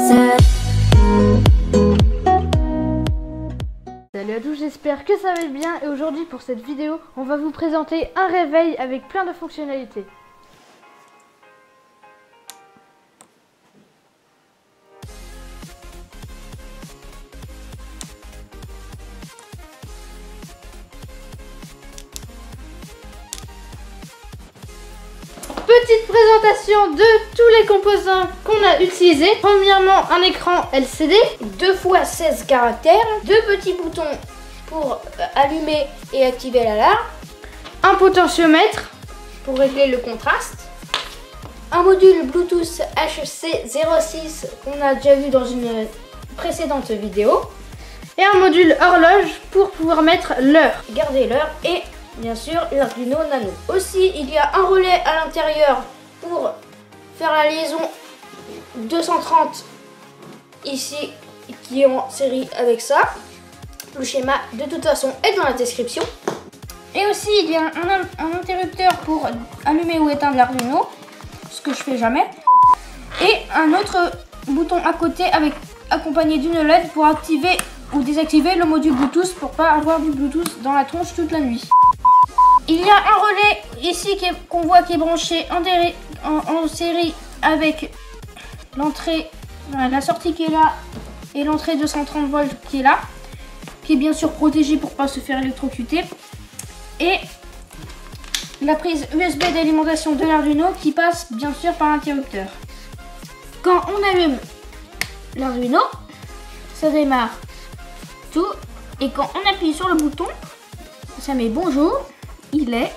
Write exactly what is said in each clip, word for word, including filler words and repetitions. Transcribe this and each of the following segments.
Salut à tous, j'espère que ça va bien et aujourd'hui pour cette vidéo, on va vous présenter un réveil avec plein de fonctionnalités. Petite présentation de tous les composants qu'on a utilisés. Premièrement, un écran L C D, deux fois seize caractères, deux petits boutons pour allumer et activer l'alarme, un potentiomètre pour régler le contraste, un module Bluetooth H C zéro six qu'on a déjà vu dans une précédente vidéo, et un module horloge pour pouvoir mettre l'heure, garder l'heure, et bien sûr l'Arduino Nano. Aussi, il y a un relais à l'intérieur pour faire la liaison deux cent trente ici qui est en série avec ça. Le schéma de toute façon est dans la description. Et aussi il y a un, un interrupteur pour allumer ou éteindre l'Arduino, ce que je fais jamais. Et un autre bouton à côté avec accompagné d'une L E D pour activer ou désactiver le module Bluetooth pour pas avoir du Bluetooth dans la tronche toute la nuit. Il y a un relais ici qu'on voit qui est branché en, en, en série avec l'entrée, la sortie qui est là et l'entrée deux cent trente volts qui est là, qui est bien sûr protégée pour pas se faire électrocuter, et la prise U S B d'alimentation de l'Arduino qui passe bien sûr par l'interrupteur. Quand on allume l'Arduino, ça démarre tout, et quand on appuie sur le bouton, ça met bonjour. Il est,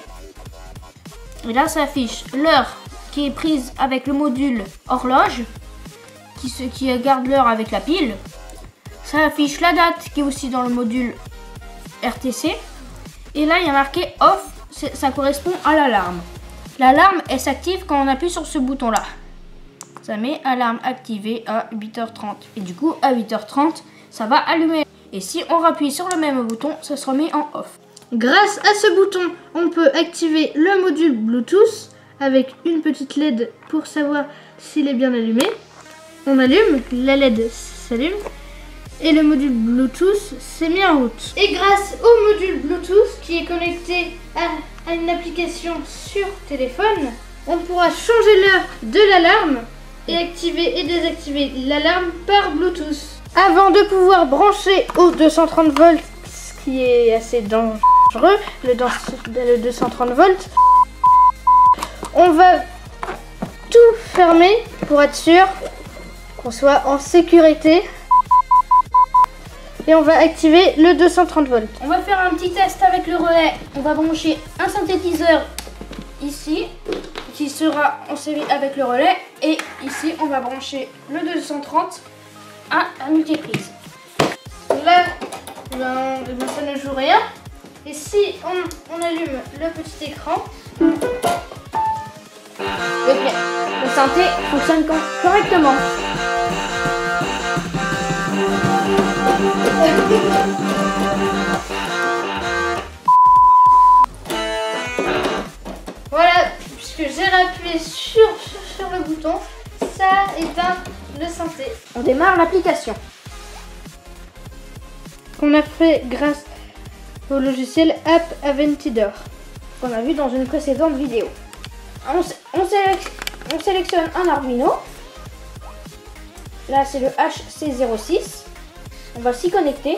et là ça affiche l'heure qui est prise avec le module horloge qui, se, qui garde l'heure avec la pile. Ça affiche la date qui est aussi dans le module R T C, et là il y a marqué off, ça correspond à l'alarme. L'alarme elle s'active quand on appuie sur ce bouton là, ça met alarme activée à huit heures trente, et du coup à huit heures trente ça va allumer, et si on rappuie sur le même bouton ça se remet en off. Grâce à ce bouton, on peut activer le module Bluetooth avec une petite L E D pour savoir s'il est bien allumé. On allume, la L E D s'allume et le module Bluetooth s'est mis en route. Et grâce au module Bluetooth qui est connecté à, à une application sur téléphone, on pourra changer l'heure de l'alarme et activer et désactiver l'alarme par Bluetooth. Avant de pouvoir brancher au deux cent trente volts, ce qui est assez dangereux, le, le deux cent trente volts, on va tout fermer pour être sûr qu'on soit en sécurité, et on va activer le deux cent trente volts. On va faire un petit test avec le relais. On va brancher un synthétiseur ici qui sera en série avec le relais, et ici on va brancher le deux cent trente à un multiprise. Là ben, ben ça ne joue rien. Et si on, on allume le petit écran, le, le synthé fonctionne correctement. Voilà, puisque j'ai appuyé sur, sur, sur le bouton, ça éteint le synthé. On démarre l'application. On a fait grâce au logiciel App Aventador qu'on a vu dans une précédente vidéo. On, on, sélection, on sélectionne un Arduino. Là c'est le H C zéro six. On va s'y connecter.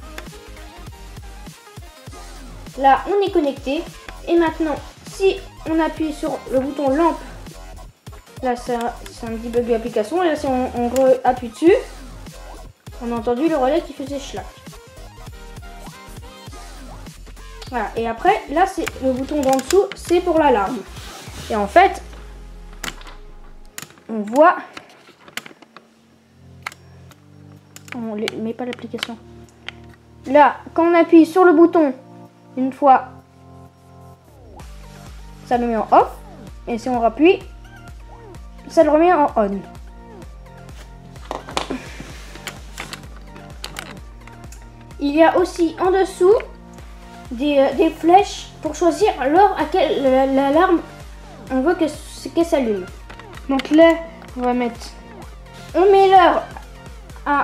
Là on est connecté. Et maintenant si on appuie sur le bouton lampe, là c'est un, un petit bug de l'application. Et là si on, on appuie dessus, on a entendu le relais qui faisait schlack. Voilà, et après, là, c'est le bouton d'en dessous, c'est pour l'alarme. Et en fait, on voit... On ne met pas l'application. Là, quand on appuie sur le bouton, une fois, ça le met en off. Et si on rappuie, ça le remet en on. Il y a aussi en dessous Des, euh, des flèches pour choisir l'heure à laquelle l'alarme on veut qu'elle qu'elle s'allume. Donc là, on va mettre On met l'heure à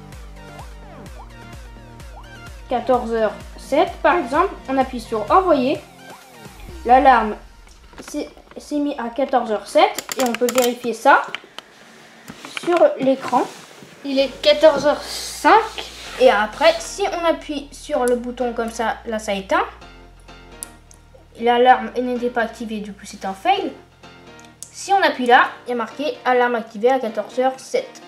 quatorze heures sept par exemple, on appuie sur envoyer. L'alarme s'est mise à quatorze heures sept et on peut vérifier ça sur l'écran. Il est quatorze heures cinq. Et après, si on appuie sur le bouton comme ça, là ça éteint. L'alarme n'était pas activée, du coup c'est un fail. Si on appuie là, il y a marqué alarme activée à quatorze heures sept.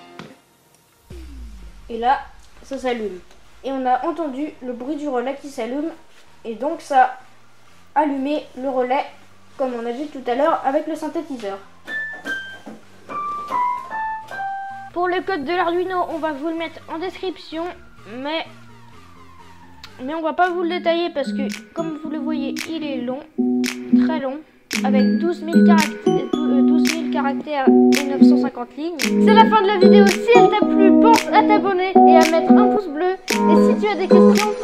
Et là, ça s'allume. Et on a entendu le bruit du relais qui s'allume. Et donc ça a allumé le relais, comme on a vu tout à l'heure avec le synthétiseur. Pour le code de l'Arduino, on va vous le mettre en description. Mais, mais on va pas vous le détailler parce que, comme vous le voyez, il est long, très long. Avec douze mille caractères, douze mille caractères et neuf cent cinquante lignes. C'est la fin de la vidéo. Si elle t'a plu, pense à t'abonner et à mettre un pouce bleu. Et si tu as des questions,